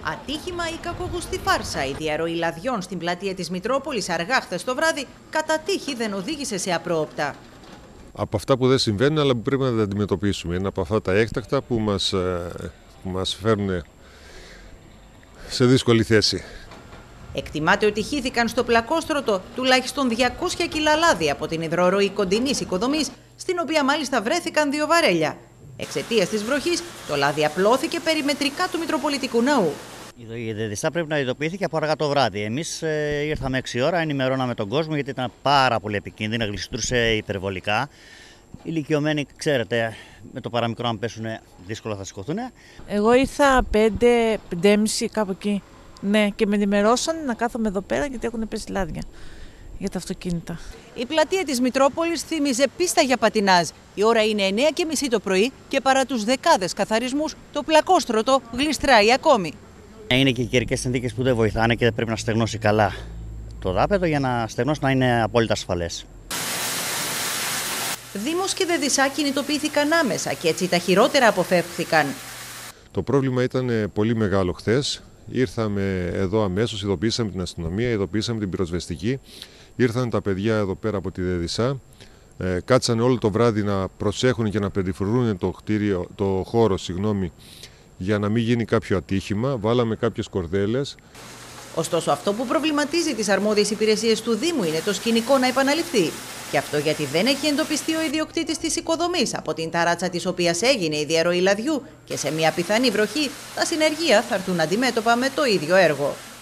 Ατύχημα ή κακογουστή φάρσα. Η διαρροή λαδιών στην πλατεία της Μητρόπολης αργά χθες το βράδυ κατά τύχη δεν οδήγησε σε απρόοπτα. Από αυτά που δεν συμβαίνουν, αλλά που πρέπει να τα αντιμετωπίσουμε. Είναι από αυτά τα έκτακτα που μας φέρνουν σε δύσκολη θέση. Εκτιμάται ότι χύθηκαν στο πλακόστρωτο τουλάχιστον 200 κιλά λάδι από την υδροροή κοντινής οικοδομής, στην οποία μάλιστα βρέθηκαν 2 βαρέλια. Εξαιτίας της βροχής, το λάδι απλώθηκε περιμετρικά του Μητροπολιτικού Ναού. Η ΔΕΔΙΣΑ πρέπει να ειδοποιήθηκε από αργά το βράδυ. Εμείς ήρθαμε 6 ώρα, ενημερώναμε τον κόσμο γιατί ήταν πάρα πολύ επικίνδυνα, γλιστρούσε υπερβολικά. Οι ηλικιωμένοι, ξέρετε, με το παραμικρό αν πέσουν δύσκολα θα σηκωθούν. Εγώ ήρθα 5-5.30 κάπου εκεί. Ναι, και με ενημερώσαν να κάθομαι εδώ πέρα γιατί έχουν πέσει λάδια για τα αυτοκίνητα. Η πλατεία της Μητρόπολης θύμιζε πίστα για πατινάζ. Η ώρα είναι 9:30 το πρωί και παρά τους δεκάδες καθαρισμούς, το πλακόστρωτο γλιστράει ακόμη. Είναι και οι καιρικές συνθήκες που δεν βοηθάνε και πρέπει να στεγνώσει καλά το δάπεδο για να στεγνώσει να είναι απόλυτα ασφαλές. Δήμος και ΔΕΔΙΣΑ κινητοποιήθηκαν άμεσα και έτσι τα χειρότερα αποφεύχθηκαν. Το πρόβλημα ήταν πολύ μεγάλο χθες. Ήρθαμε εδώ αμέσως, ειδοποιήσαμε την αστυνομία, ειδοποιήσαμε την πυροσβεστική. Ήρθαν τα παιδιά εδώ πέρα από τη ΔΕΔΙΣΑ. Κάτσανε όλο το βράδυ να προσέχουν και να περιφρουρούν το χώρο, για να μην γίνει κάποιο ατύχημα. Βάλαμε κάποιες κορδέλες. Ωστόσο, αυτό που προβληματίζει τις αρμόδιες υπηρεσίες του Δήμου είναι το σκηνικό να επαναληφθεί. Και αυτό γιατί δεν έχει εντοπιστεί ο ιδιοκτήτης της οικοδομής, από την ταράτσα της οποίας έγινε η διαρροή λαδιού, και σε μια πιθανή βροχή τα συνεργεία θα έρθουν αντιμέτωπα με το ίδιο έργο.